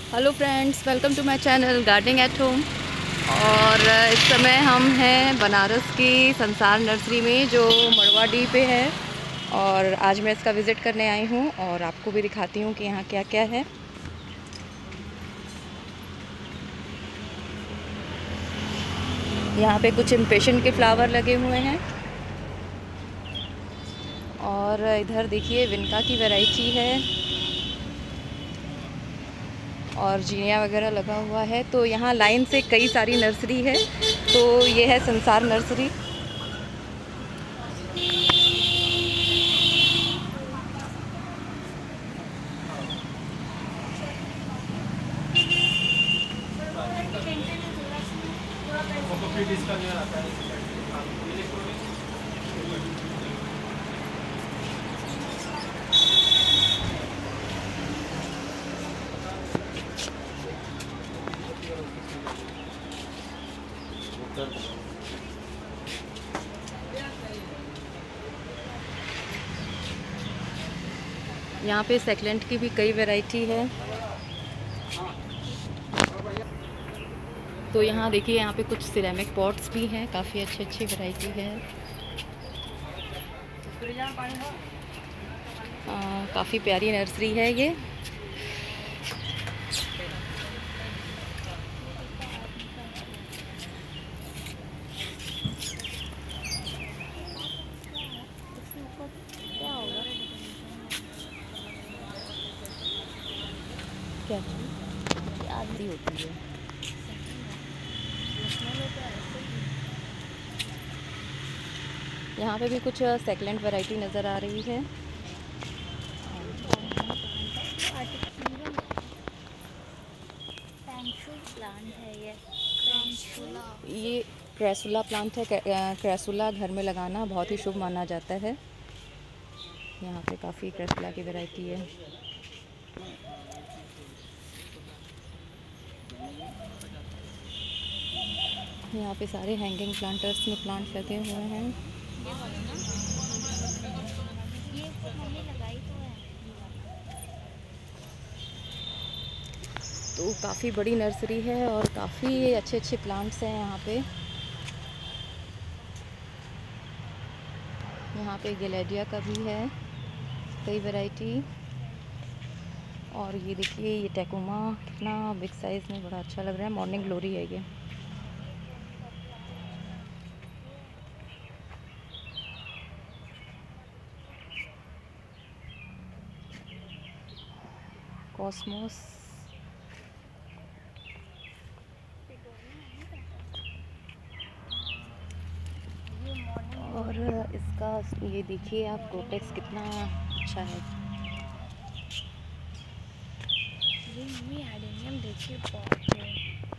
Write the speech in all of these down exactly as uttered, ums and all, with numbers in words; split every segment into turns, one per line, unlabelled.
Hello friends, welcome to my channel gardening at home. और इस समय हम हैं बनारस की संसार नर्सरी में, जो मुडवाडी पे है। और आज मैं इसका विज़िट करने आई हूँ और आपको भी दिखाती हूँ कि यहाँ क्या क्या है। यहाँ पे कुछ इम्पेशन के फ्लावर लगे हुए हैं और इधर देखिए विनका की वैरायटी है और जीनिया वगैरह लगा हुआ है। तो यहाँ लाइन से कई सारी नर्सरी है। तो ये है संसार नर्सरी। यहाँ पे सेकलेंट की भी कई वैरायटी है। तो यहाँ देखिए, यहाँ पे कुछ सिरेमिक पॉट्स भी हैं, काफ़ी अच्छी अच्छी वैरायटी है। काफ़ी प्यारी नर्सरी है ये। क्या आदि होती है। यहाँ पे भी कुछ सेकलेंट वैरायटी नज़र आ रही है।
प्लांट है ये
ये क्रेसुला प्लांट है। क्रेसुला घर में लगाना बहुत ही शुभ माना जाता है। यहाँ पे काफ़ी क्रेसुला की वैरायटी है। यहाँ पे सारे हैंगिंग प्लांटर्स में प्लांट लगे हुए हैं।
ये मम्मी लगाई तो है।
तो काफ़ी बड़ी नर्सरी है और काफ़ी अच्छे अच्छे प्लांट्स हैं यहाँ पे। यहाँ पे गिलेडिया का भी है कई वैरायटी। और ये देखिए, ये टेकोमा कितना बिग साइज़ में बड़ा अच्छा लग रहा है। मॉर्निंग ग्लोरी है ये। कॉस्मोस। और इसका ये देखिए आप, प्रोटेक्स कितना अच्छा है।
ये मम्मी एडेनियम देखिए बहुत है।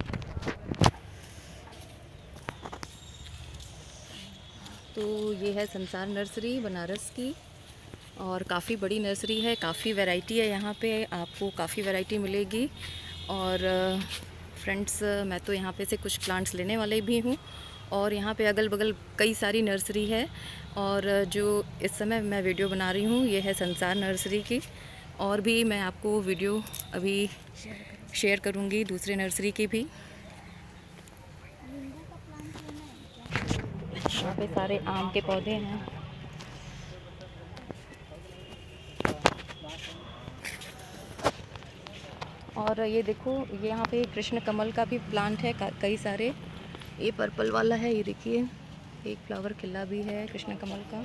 तो ये है संसार नर्सरी बनारस की और काफ़ी बड़ी नर्सरी है, काफ़ी वैरायटी है। यहाँ पे आपको काफ़ी वैरायटी मिलेगी। और फ्रेंड्स, मैं तो यहाँ पे से कुछ प्लांट्स लेने वाले भी हूँ। और यहाँ पे अगल बगल कई सारी नर्सरी है। और जो इस समय मैं वीडियो बना रही हूँ, ये है संसार नर्सरी की। और भी मैं आपको वीडियो अभी शेयर करूँगी दूसरे नर्सरी की भी। यहाँ पे सारे आम के पौधे हैं। और ये देखो, ये यहाँ पे कृष्ण कमल का भी प्लांट है, कई सारे। ये पर्पल वाला है, ये देखिए, एक फ्लावर खिला भी है कृष्ण कमल का।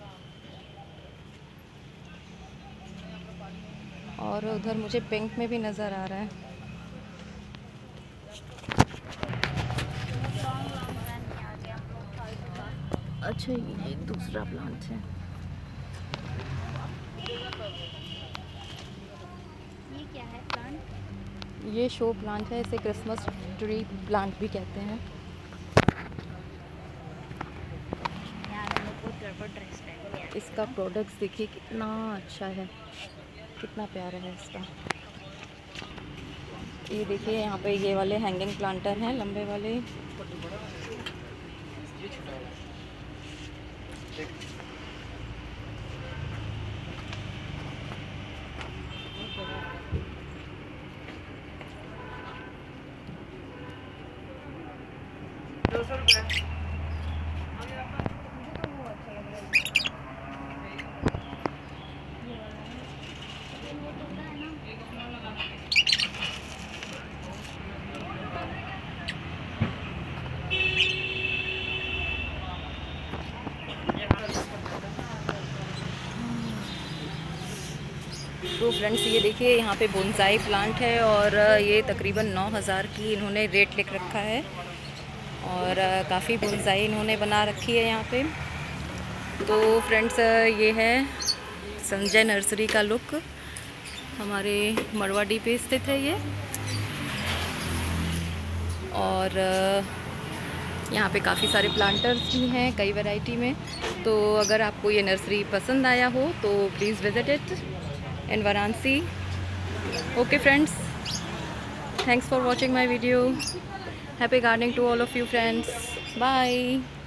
और उधर मुझे पिंक में भी नज़र आ रहा है। अच्छा, ये एक दूसरा प्लांट है।
ये क्या है प्लांट?
ये शो प्लांट है, इसे क्रिसमस ट्री प्लांट भी कहते हैं।
यार हम लोग को गड़बड़ ड्रेस पहन के
इसका प्रोडक्ट्स देखिए कितना अच्छा है, कितना प्यारा है इसका। ये देखिए, यहाँ पे ये वाले हैंगिंग प्लांटर हैं, लंबे वाले।
मुझे तो वो अच्छा लग रहा है, ये वाला है, लेकिन वो टुकड़ा है ना small वाला।
तो फ्रेंड्स ये देखिए यहाँ पे बोनसाई प्लांट है और ये तकरीबन नौ हज़ार की इन्होंने रेट लिख रखा है और काफ़ी बोनसाई इन्होंने बना रखी है यहाँ पे। तो फ्रेंड्स ये है संजय नर्सरी का लुक, हमारे मड़वाडी पे स्थित है ये। और यहाँ पे काफ़ी सारे प्लांटर्स भी हैं कई वैरायटी में। तो अगर आपको ये नर्सरी पसंद आया हो तो please visit it in Varanasi. Okay friends, thanks for watching my video. Happy gardening to all of you friends. Bye.